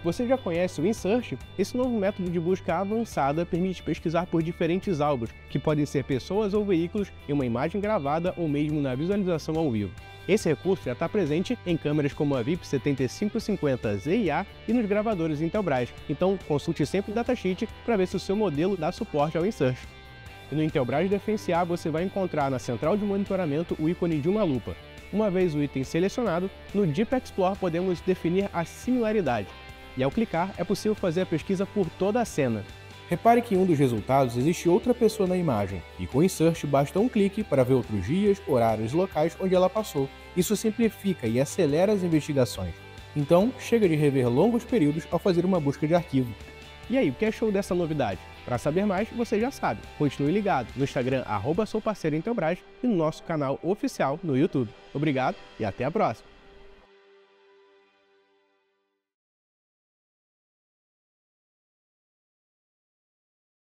Você já conhece o InSearch? Esse novo método de busca avançada permite pesquisar por diferentes alvos, que podem ser pessoas ou veículos, em uma imagem gravada ou mesmo na visualização ao vivo. Esse recurso já está presente em câmeras como a VIP 7550 ZIA e nos gravadores Intelbras, então consulte sempre o datasheet para ver se o seu modelo dá suporte ao InSearch. E no Intelbras Defense A você vai encontrar na central de monitoramento o ícone de uma lupa. Uma vez o item selecionado, no Deep Explore podemos definir a similaridade. E ao clicar, é possível fazer a pesquisa por toda a cena. Repare que em um dos resultados existe outra pessoa na imagem, e com o InSearch basta um clique para ver outros dias, horários e locais onde ela passou. Isso simplifica e acelera as investigações. Então, chega de rever longos períodos ao fazer uma busca de arquivo. E aí, o que achou dessa novidade? Para saber mais, você já sabe. Continue ligado no Instagram @souparceirointelbras e no nosso canal oficial no YouTube. Obrigado e até a próxima!